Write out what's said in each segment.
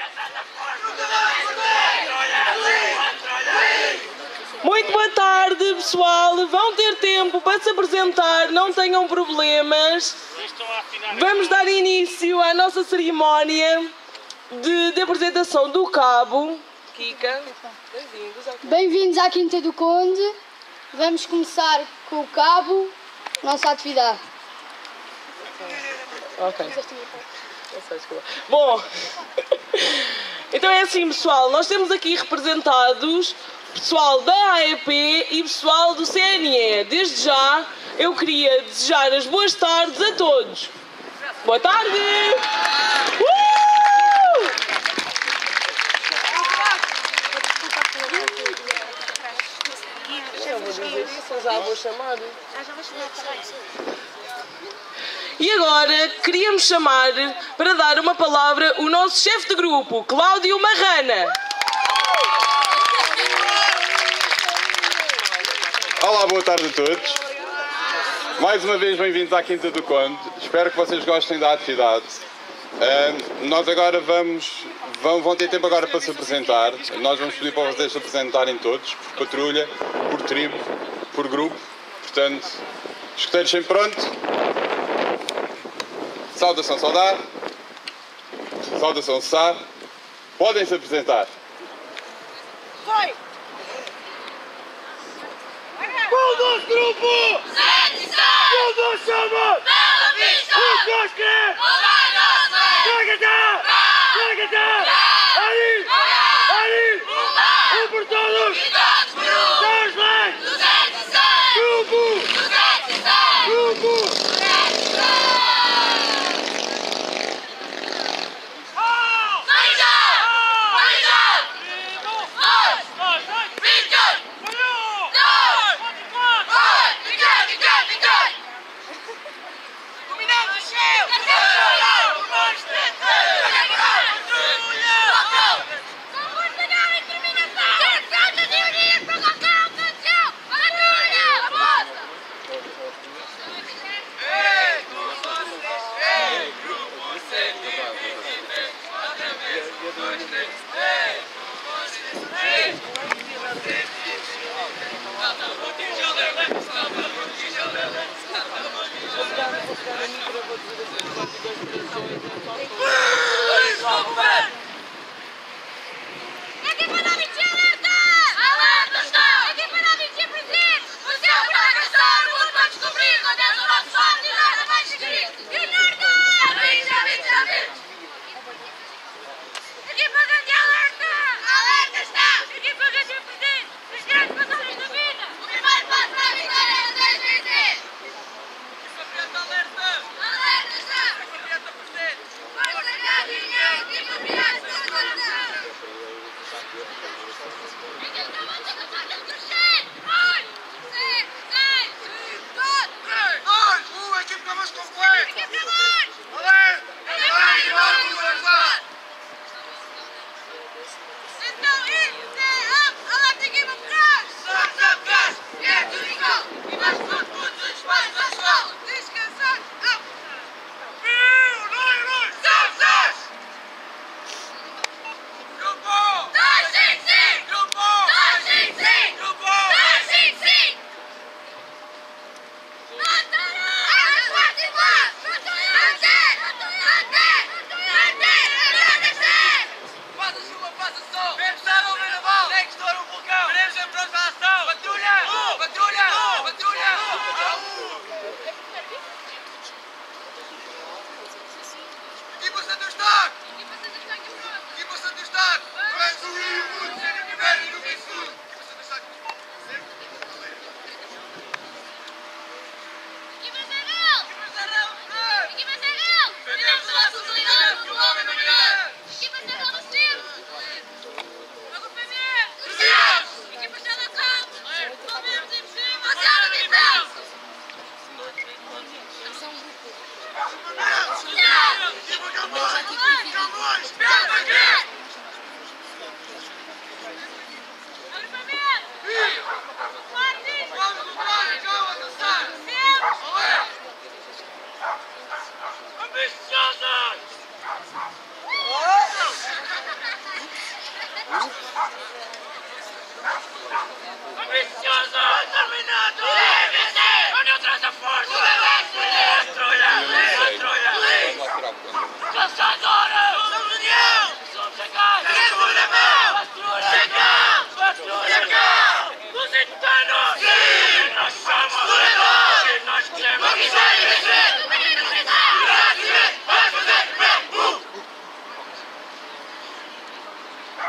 Muito boa tarde, pessoal. Vão ter tempo para se apresentar, não tenham problemas. Vamos dar início à nossa cerimónia de apresentação do Cabo. Kika, bem-vindos à Quinta do Conde. Vamos começar com o Cabo, nossa atividade. Ok. Bom, então é assim, pessoal, nós temos aqui representados pessoal da AEP e pessoal do CNE. Desde já, eu queria desejar as boas tardes a todos. Boa tarde! Eu vou dizer isso, já vou chamar. E agora, queríamos chamar para dar uma palavra o nosso chefe de grupo, Cláudio Marrana. Olá, boa tarde a todos. Mais uma vez, bem-vindos à Quinta do Conde. Espero que vocês gostem da atividade. Nós agora vão ter tempo agora para se apresentar. Nós vamos pedir para vocês se apresentarem todos, por patrulha, por tribo, por grupo. Portanto, escuteiros sempre pronto. Saudação saudar. Saudação cessar. Podem se apresentar. Vai! Qual o nosso grupo? Qual o nosso chama? Bela Vista! O que nós queremos? Mudar nossa! Chega-te! Chega-te! Ali! Ali! Um por todos! E todos por um! Nós bem! 206! Grupo! 206! Grupo! 206!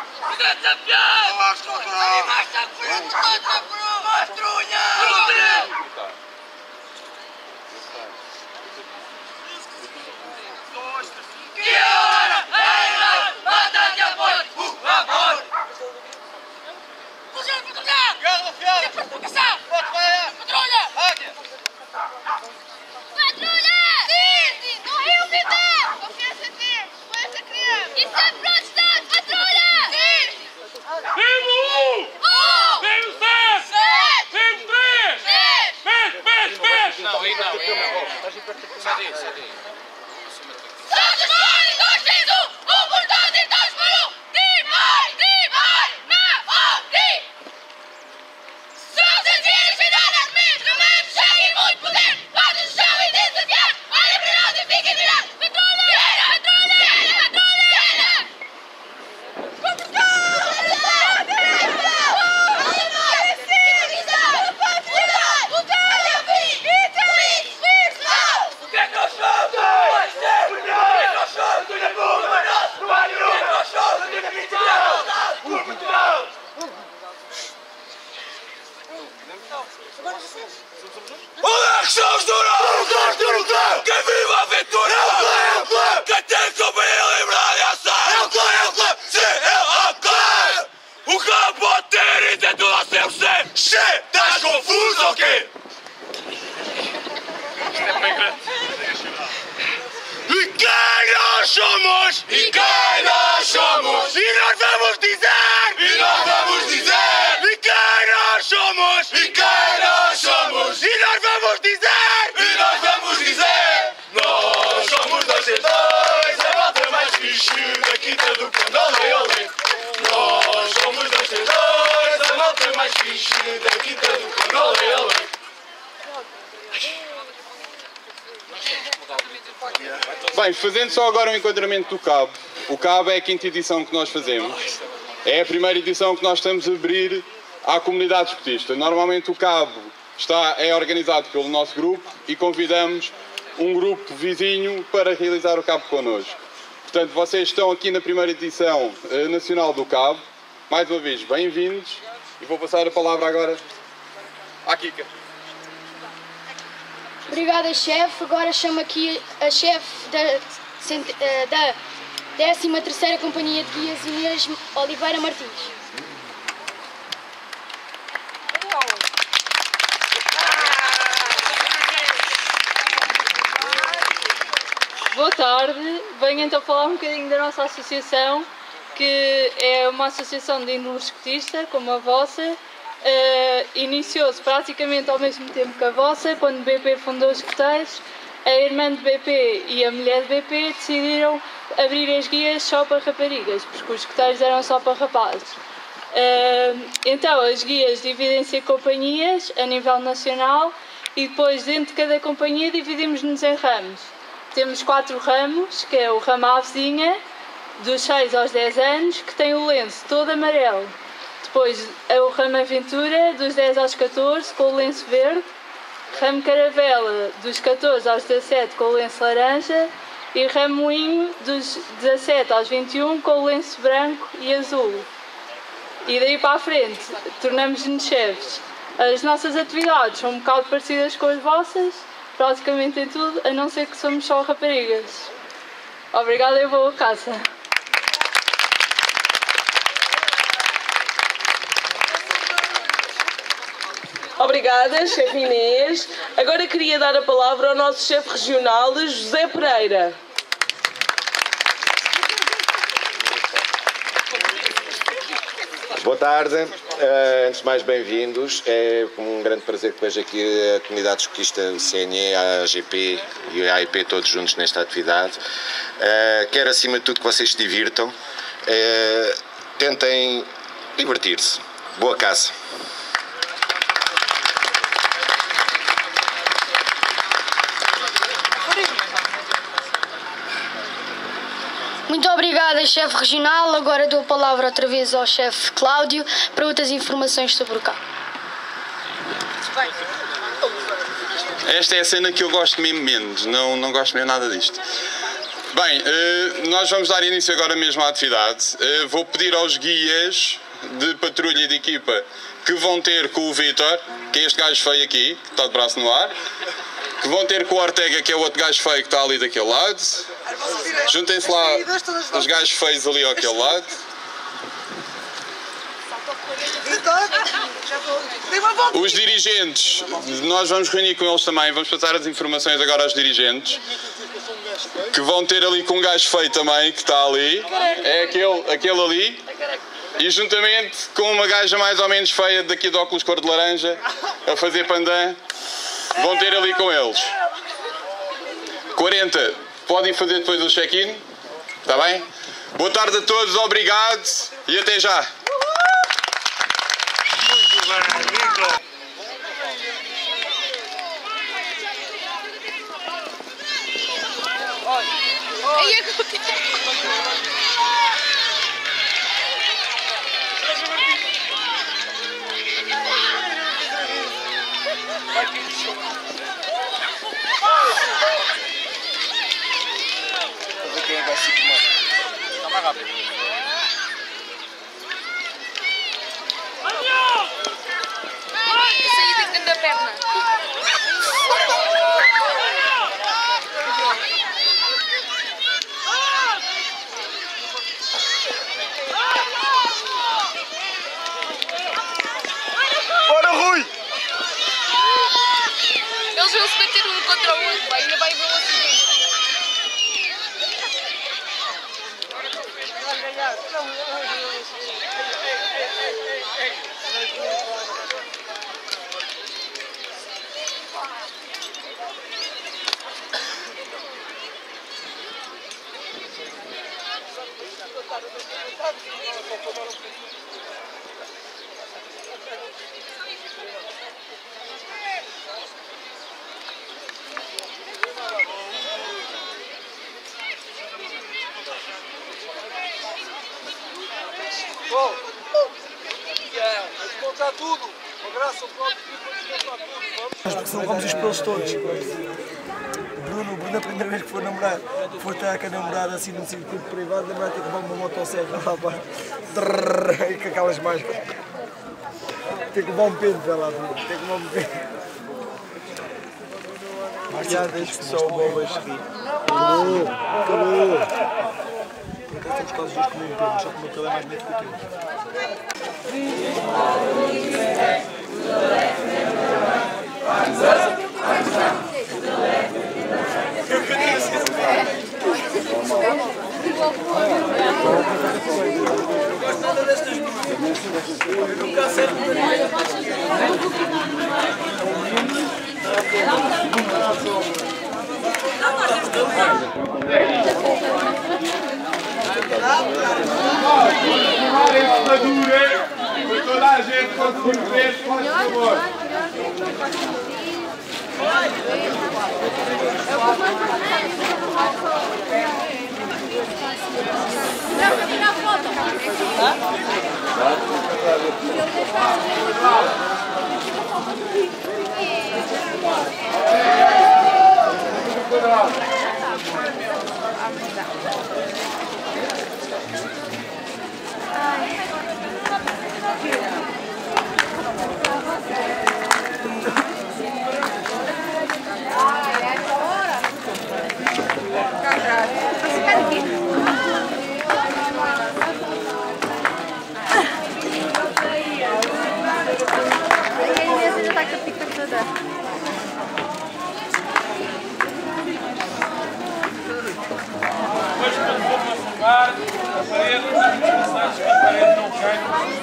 Presidente campeão! Animais estão por todos, Pastrulha! Que hora? Ei, manda-te a porco! Amor! Fugiu, patrulha! Garra, fiada! Provocação! Patrulha! Águia! Patrulha! Sim! No Rio Vitor! Confiança em Deus! Com essa criança! E sempre pronto estamos, patrulha! Sim! Vivo 1! Vivo 7! Vivo 3! Pés! Não, aí não. Sai daí. Somos mais 2 vezes 1! Por todos e todos por um! Dimai! Não! Somos as vidas finadas mesmo! Não vamos chegar e muito poder! Quando o chão e desafiar! Olha para nós e fiquem virados! Patrulha! Patrulha! Olá, que somos do Norte! Que viva a aventura! Que tem companhia, liberdade e ação! É o clã! Sim, é o clã! O clã pode ter e tem tudo a ser você! Che, estás confuso ou quê? E quem nós somos? E nós vamos dizer! E quem nós somos? E nós vamos dizer! Nós somos 262, a malta mais fixe da Quinta do Conde, olé! Nós somos 262, a malta mais fixe da Quinta do Conde, olé! Bem, fazendo só agora um enquadramento do Cabo. O Cabo é a 5ª edição que nós fazemos. É a primeira edição que nós estamos a abrir à comunidade esportista. Normalmente o Cabo é organizado pelo nosso grupo e convidamos um grupo vizinho para realizar o Cabo connosco. Portanto, vocês estão aqui na primeira edição nacional do Cabo. Mais uma vez, bem-vindos. E vou passar a palavra agora à Kika. Obrigada, chefe. Agora chamo aqui a chefe da 13ª Companhia de Guias, Inês Oliveira Martins. Boa tarde, venho então falar um bocadinho da nossa associação, que é uma associação de índole escotista, como a vossa. Iniciou-se praticamente ao mesmo tempo que a vossa, quando BP fundou os escoteiros. A irmã de BP e a mulher de BP decidiram abrir as guias só para raparigas, porque os escoteiros eram só para rapazes. Então as guias dividem-se em companhias a nível nacional e depois dentro de cada companhia dividimos-nos em ramos. Temos 4 ramos, que é o ramo Avezinha, dos 6 aos 10 anos, que tem o lenço todo amarelo. Depois é o ramo Aventura, dos 10 aos 14, com o lenço verde. Ramo Caravela, dos 14 aos 17, com o lenço laranja. E ramo Moinho, dos 17 aos 21, com o lenço branco e azul. E daí para a frente, tornamos-nos chefes. As nossas atividades são um bocado parecidas com as vossas, praticamente em tudo, a não ser que somos só raparigas. Obrigada e boa casa. Obrigada, chefe Inês. Agora queria dar a palavra ao nosso chefe regional, José Pereira. Boa tarde, antes de mais bem-vindos. É um grande prazer que veja aqui a comunidade escotista, o CNE, a AGP e a AIP todos juntos nesta atividade. Quero acima de tudo que vocês se divirtam, tentem divertir-se. Boa caça! Muito obrigada, chefe regional. Agora dou a palavra outra vez ao chefe Cláudio para outras informações sobre o cabo. Esta é a cena que eu gosto mesmo menos, não gosto mesmo nada disto. Bem, nós vamos dar início agora mesmo à atividade. Vou pedir aos guias de patrulha e de equipa que vão ter com o Vítor, que é este gajo feio aqui, que está de braço no ar, que vão ter com o Ortega, que é o outro gajo feio que está ali daquele lado. Juntem-se lá os gajos feios ali àquele lado. Os dirigentes, nós vamos reunir com eles também, vamos passar as informações agora aos dirigentes, que vão ter ali com um gajo feio também, que está ali, é aquele ali, e juntamente com uma gaja mais ou menos feia daqui de óculos cor de laranja, a fazer pandan, vão ter ali com eles. 40, podem fazer depois o check-in, está bem? Boa tarde a todos, obrigado e até já. Quem vai se queimar? Tá mais rápido. Esse aí tem que ter a perna. Bora, Rui! Eles vão se bater um contra o outro, ainda vai haver um acidente. Desmontar tudo! Uma graça, o próprio tipo de desmontar tudo! Vamos expô-los todos. Bruno, a primeira vez que foi namorar, foi estar com a namorada assim num circuito privado, lembrar ter que levar uma motosserra lá para. E com aquelas máscaras. Tem que levar um pente para lá, tem que levar um pente. Piadas que só o Bobas ri. Calou! Por acaso temos quase dois com um pente, só que o meu cabelo é mais bonito que o teu. Foi toda a gente quando for ver, por favor. Depois, quando for para filmar, a parede, os passados que a parede não cai, não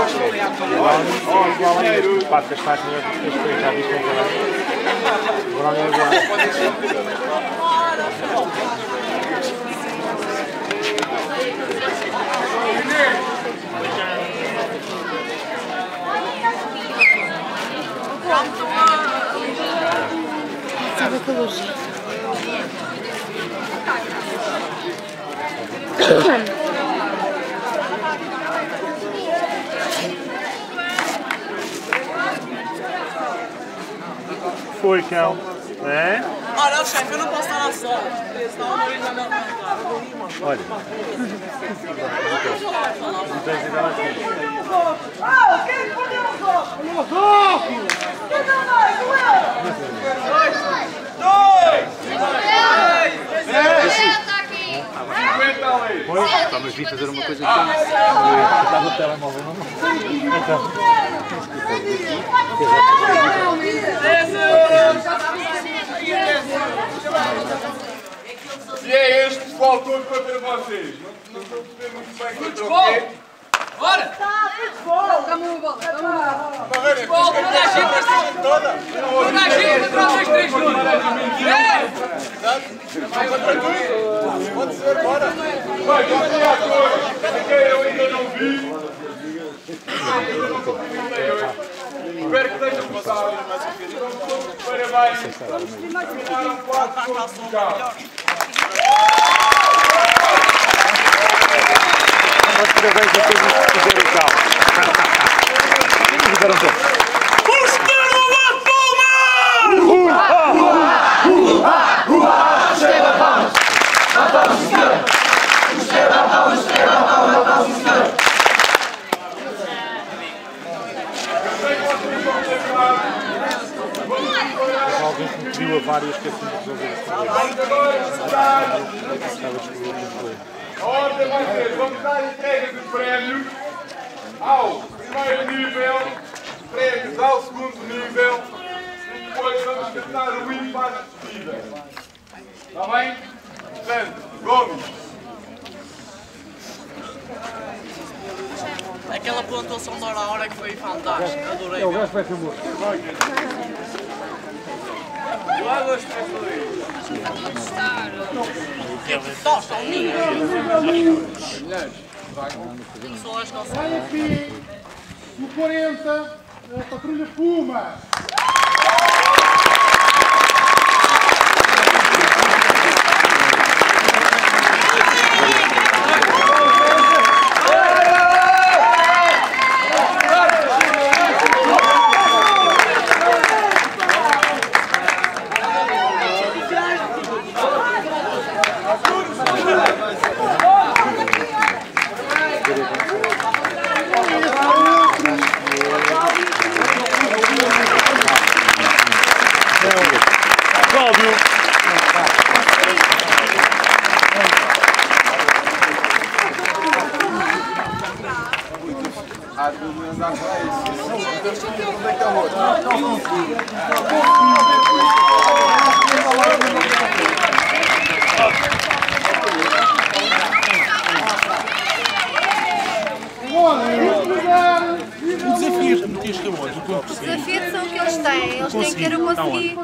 Parte das taxas já viste o Brownie é igual. Sabe a calorgia. Foi, cão. É? Olha, chefe, eu não posso estar na sala. Senão o Marinho vai me aguentar. Olha. Não tens de dar aqui. Ah, quem perdeu os óculos? Os óculos! Quem não vai? Tá, mas vim fazer uma coisa aqui. Estava no telemóvel, não? Então. E é este pessoal todo contra vocês. Não estou a perceber muito bem contra o quê. Bora! Dá-me uma bola, dá-me uma bola. Futebol, toda a gente toda. Toda a gente contra os 2, 3 juntos. Contra tudo. Pode ser, bora. Vai, vamos lá todos. Quem eu ainda não vi. Espero que tenham gostado. Parabéns. Terminaram 4 pontos de carro. Parabéns a todos que fizeram o carro. Fizeram todos. Os caras lá Alguém que me pediu a várias que assim resolver este problema. A ordem vai ser, vamos dar entrega dos prémios ao primeiro nível, prémios ao segundo nível e depois vamos cantar o hino para a despedida. Está bem? Portanto, Gomes. Aquela pontuação da hora que foi fantástica, adorei. O gajo vai ser morto. Tostam, ninguém. Olha aqui, no 40, a patrulha Puma. O desafio que meteste aonde? Os desafios são o que eles têm. Eles têm que ter o conseguir.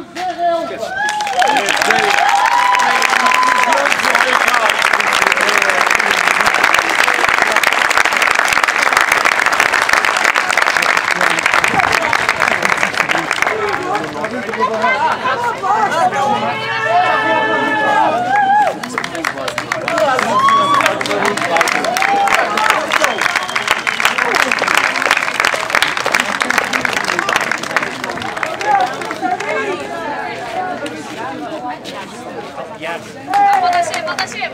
Volta cheia.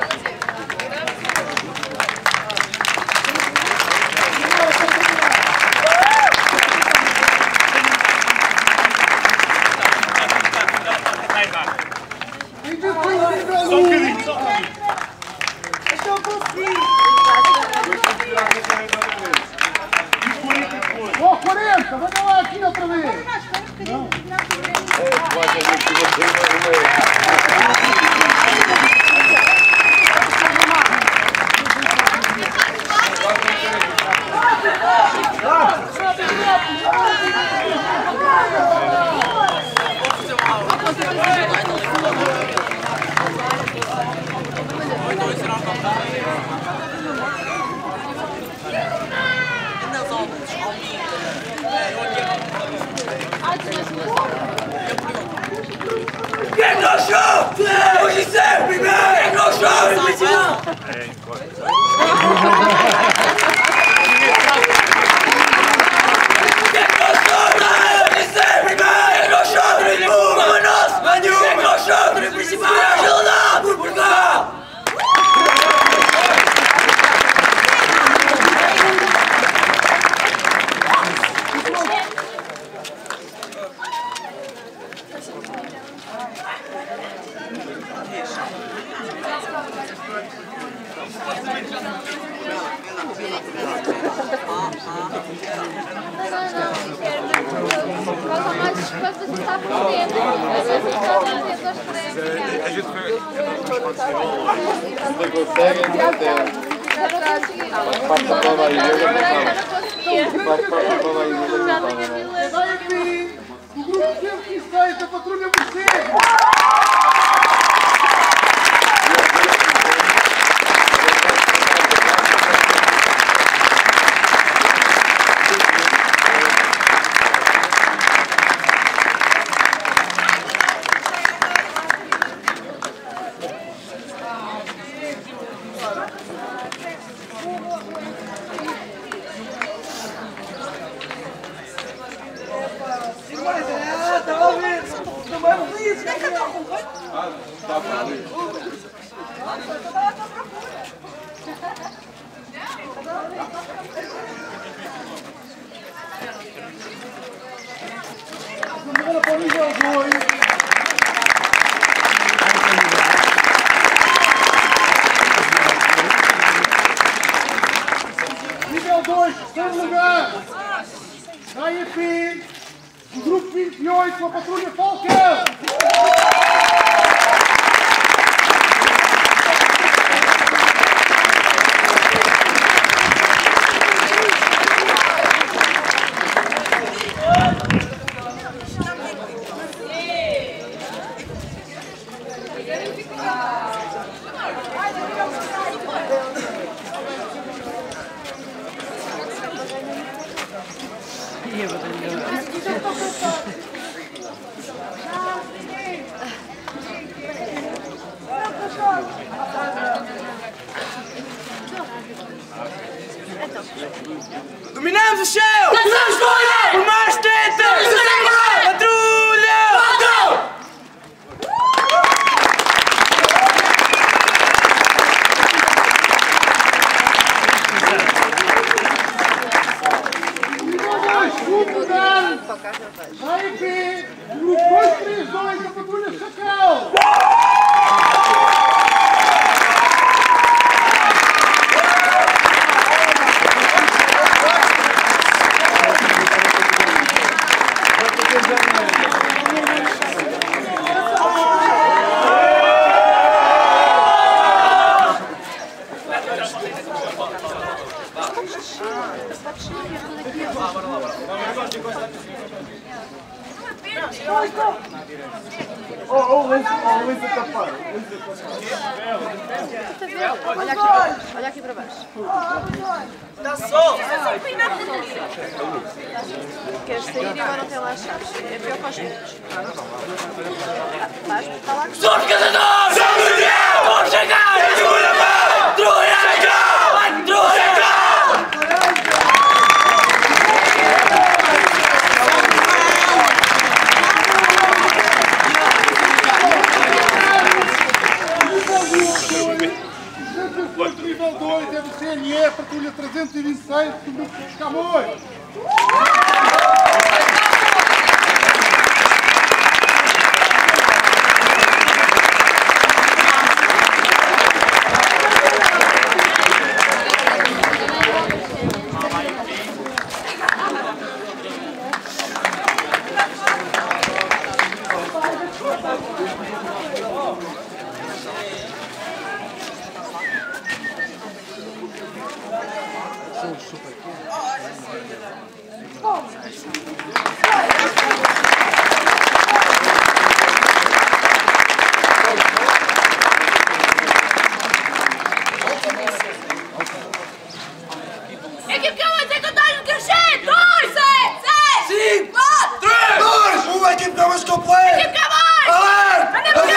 Só um bocadinho, só um bocadinho. Estou a conseguir. Ó, 40, venha lá aqui outra vez. Não. Não. Quem é que não chove? Hoje sempre, meu! Quem é que não chove? Nível 2, segundo lugar, AIP, o grupo 28, a patrulha Falcão. Dominamos o céu! Por mais tetas! Patrulha! Segundo lugar, AIP, grupo 232, a patrulha Chacal. Olha aqui para baixo. Dá sol! Queres sair e agora até lá as chaves? É pior para os filhos. Vais para lá. Somos caçadores! Somos Deus! Vamos chegar! É segura mão! Patrulha! Vai, patrulha! Nível 2 é do CNE, patrulha 326, do grupo dos Camões. Equipe que vai ter contagem crescente! 2, 7, 6, 5, 4, 3, 2, 1, a equipe não mais completa! Equipe que vai! Alerta!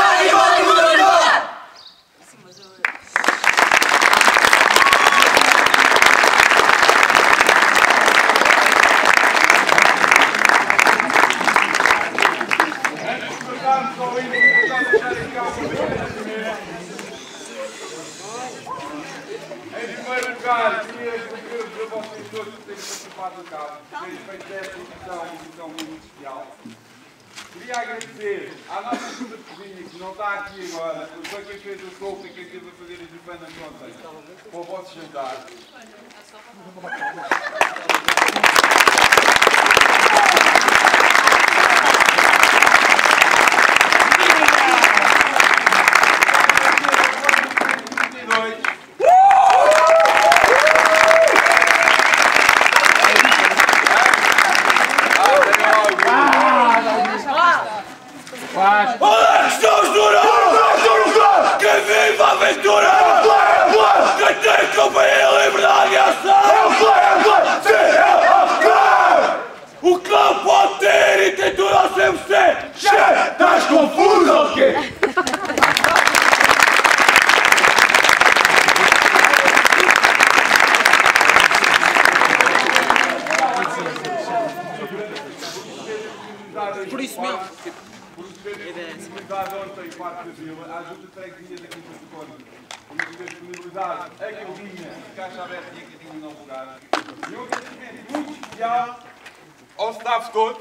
Em primeiro lugar, queria agradecer a vocês todos por terem participado do CAP, por terem feito esta edição muito especial. Queria agradecer à nossa equipa de cozinha, que não está aqui agora, foi quem fez a sopa e quem esteve a fazer as bifanas ontem, para o vosso jantar. Olá, estamos no lugar! Que viva a aventura! Que tem companhia, liberdade e ação! O clã pode ter e tem tudo ao 100%! Estás confuso ou quê? Por isso mesmo. Por terem disponibilizado ontem parte da vila, a ajuda de freguesias aqui em Santo Conde. Por ter disponibilizado a casinha, a caixa aberta e a casinha não alugada. E um agradecimento muito especial ao staff todo.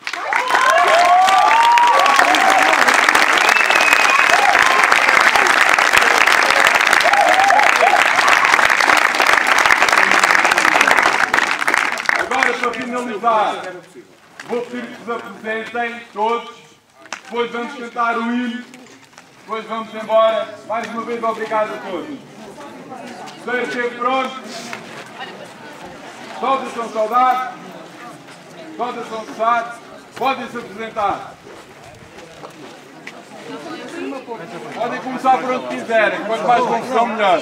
Agora, para finalizar, vou pedir que vos apresentem todos. Depois vamos cantar o hino, depois vamos embora. Mais uma vez, obrigado a todos. Espero que esteve pronto. Todos são saudados, todos são gostados. Podem-se apresentar. Podem começar por onde quiserem, quanto mais confusão, melhor.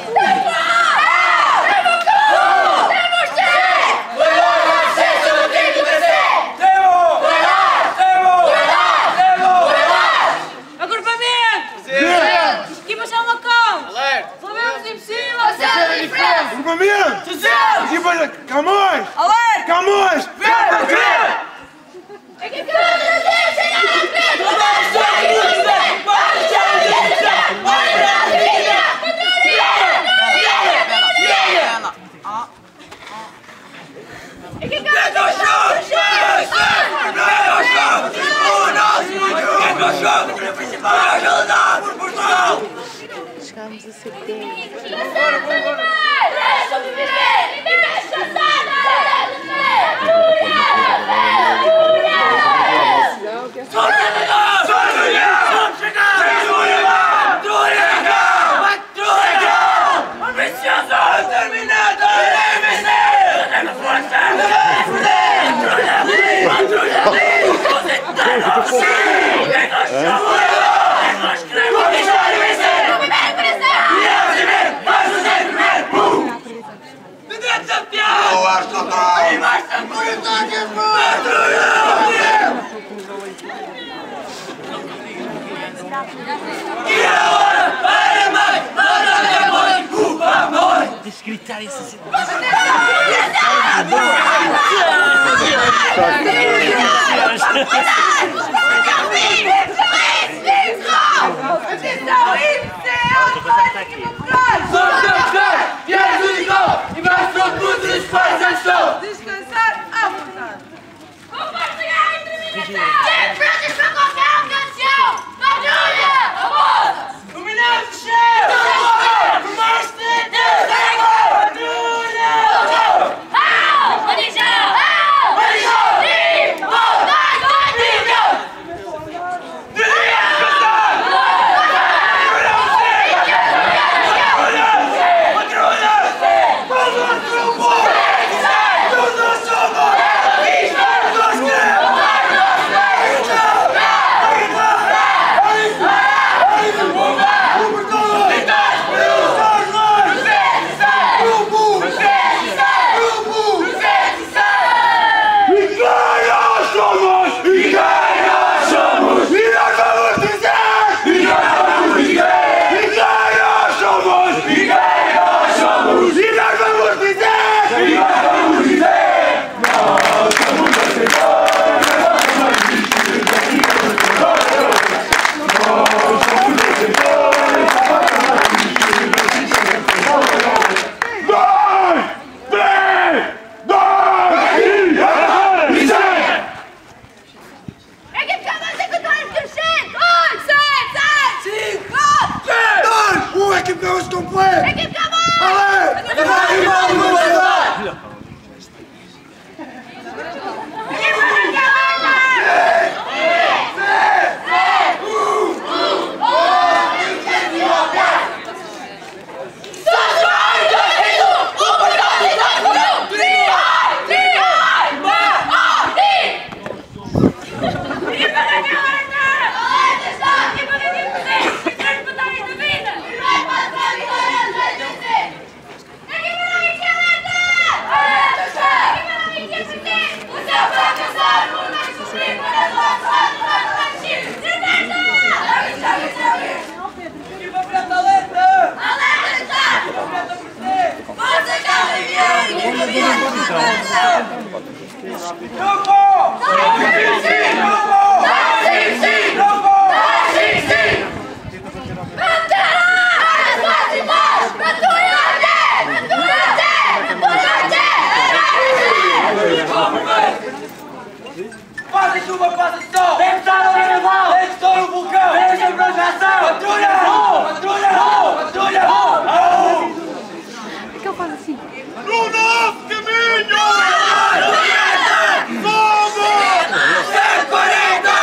Camões! Alerta! Camões! Chegamos a setembro. Deixa gritar isso assim. Descansar à vontade. Compartilhar a entrevista. Prontos para qualquer ocasião. Patrulha! A moça! Dominante de chefe! Mestre Deus! Patrulha! Manijão! Manijão! E vontade! Patrulha! Paz e chuva, paz e sol! Tem que estar no carnaval! Tem que estar no vulcão! Tem que estar na ação! Patrulha! Patrulha! Patrulha! Por que eu faço assim? No nosso caminho! Somos 140!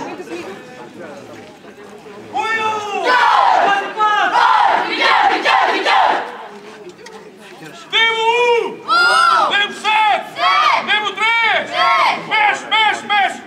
Demo 1! Demo 7! Demo 3! Mexe, mexe, mexe!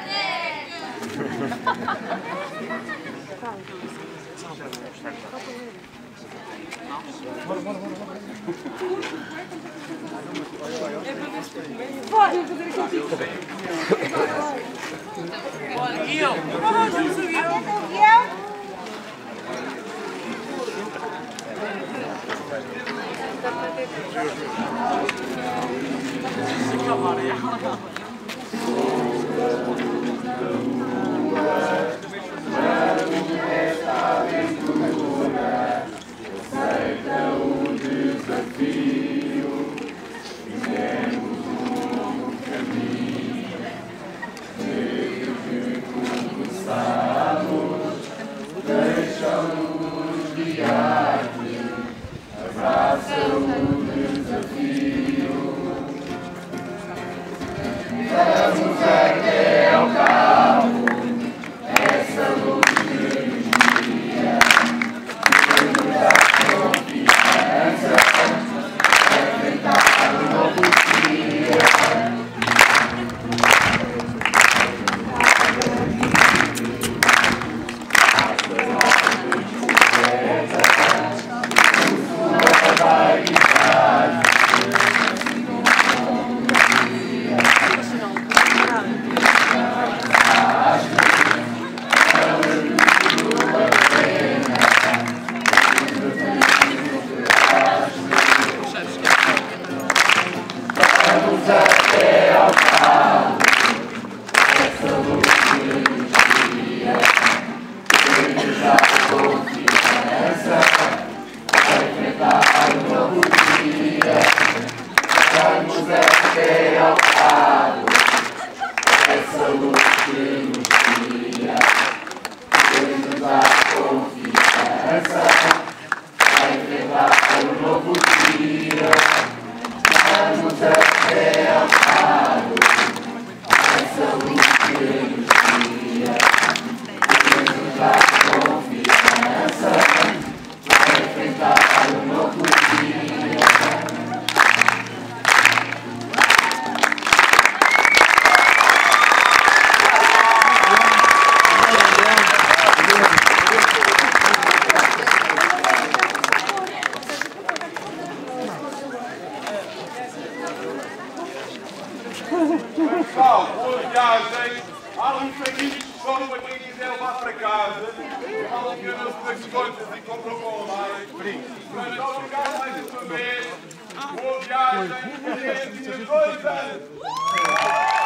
Pessoal, boa viagem. Há uns saquinhos que foram para quem quiser levar para casa. Falam que eu não se das contas e compram com online. Mas obrigado mais uma vez. Boa viagem. E 2 anos.